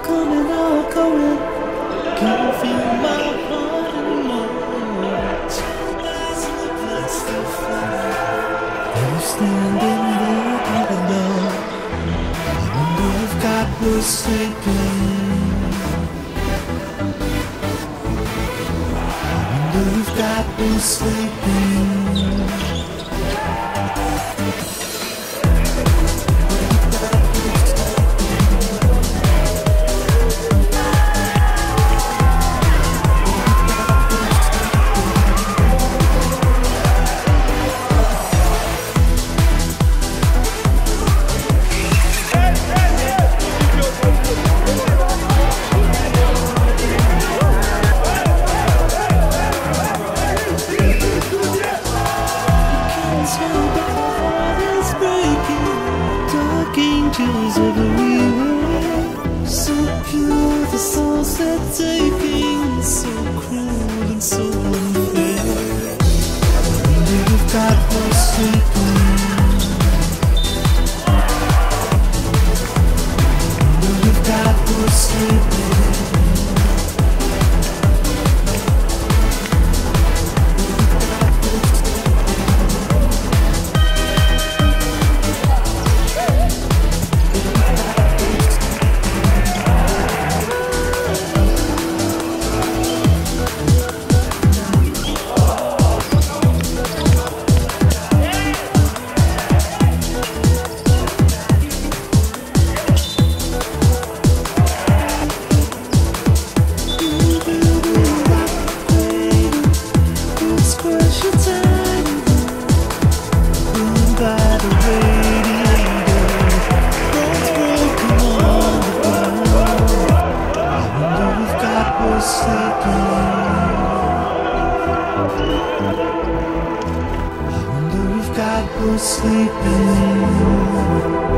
coming, all going. Can't feel my heart anymore. Two eyes in the plastic fire. They're standing there by the door. I wonder if God was sleeping. I wonder if God was sleeping. Angels everywhere, so pure the souls they're taking, so cruel and so unfair. I wonder if God was sleeping. I wonder if God was sleeping. God was sleeping.